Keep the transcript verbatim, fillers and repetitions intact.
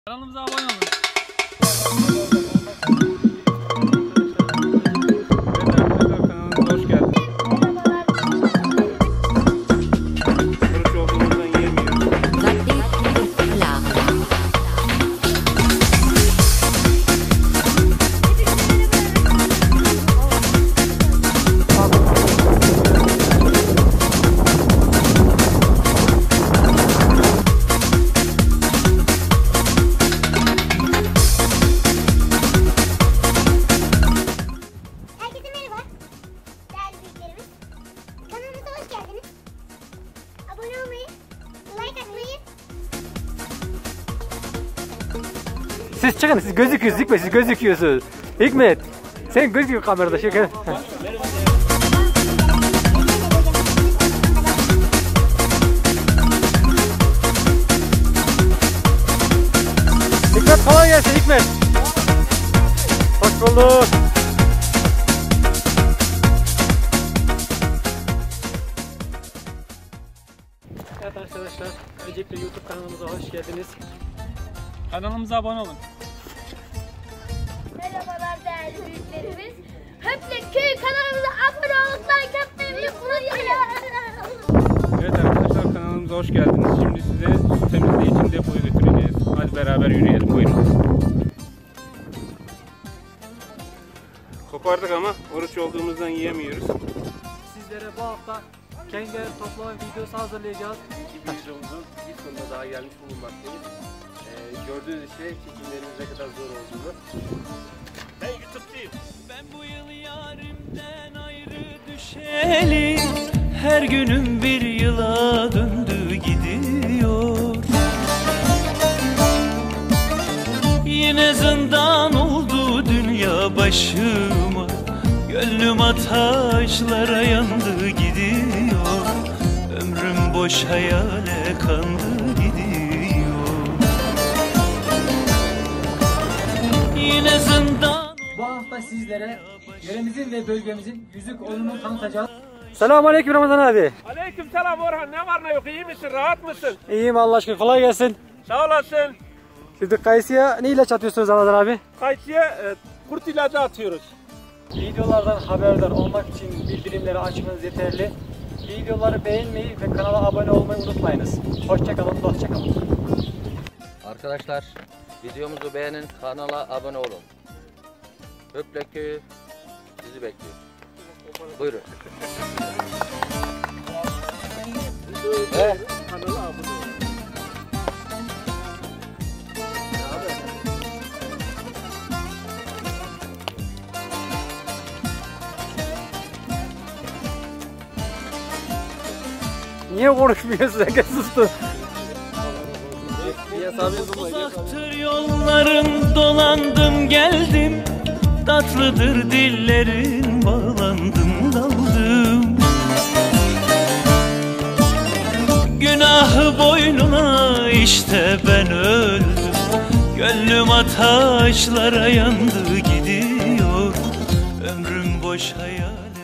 Kanalımıza abone olun. Siz çıkın, siz gözüküyorsunuz, Hikmet, siz gözüküyorsunuz. Hikmet, sen gözüküyor kamerada, şeker. Hikmet, kolay gelsin Hikmet. Hoş bulduk. Evet arkadaşlar, öncelikle YouTube kanalımıza hoş geldiniz. Kanalımıza abone olun. Merhabalar değerli büyüklerimiz. Höpleköy kanalımıza abone olup like atmayı unutmayın. Evet arkadaşlar, kanalımıza hoş geldiniz. Şimdi size su temizliği için depoyu götüreceğiz. Hadi beraber yürüyelim, buyurun. Kopardık ama oruç olduğumuzdan yiyemiyoruz. Sizlere bu hafta kenger toplama videosu hazırlayacağız. İkinci videomuzun ilk sonuna daha gelmiş bulunmaktayız. Ee, gördüğünüz işte çekimlerin ne kadar zor olduğunu. Ben YouTube'dayım. Ben bu yıl yarimden ayrı düşeli, her günüm bir yıla döndü gidiyor. Yine zindan oldu dünya başıma, gönlüm ateşlere yandı gidiyor. Ömrüm boş hayale kandı gidiyor. Yine zindan. Bu hafta sizlere yöremizin ve bölgemizin yüzük oyununu tanıtacağız. Selamünaleyküm Ramazan abi. Aleyküm selam Orhan, ne var ne yok, iyi misin, rahat mısın? İyiyim Allah aşkına, kolay gelsin. Sağ olasın. Şimdi kayısıya ne ilaç atıyorsunuz Ramazan abi? Kayısıya e, kurt ilacı atıyoruz. Videolardan haberdar olmak için bildirimleri açmanız yeterli. Videoları beğenmeyi ve kanala abone olmayı unutmayınız. Hoşçakalın, dostçakalın. Arkadaşlar, videomuzu beğenin, kanala abone olun. Höpleköy sizi bekliyor. Buyurun. He? Kanala abone olun. Niye konuşmuyorsun? Sen sustun. Uzaktır yolların, dolandım geldim. Tatlıdır dillerin, bağlandım daldım. Günahı boynuna işte ben öldüm. Gönlüm ateşlere yandı gidiyor. Ömrüm boş hayal.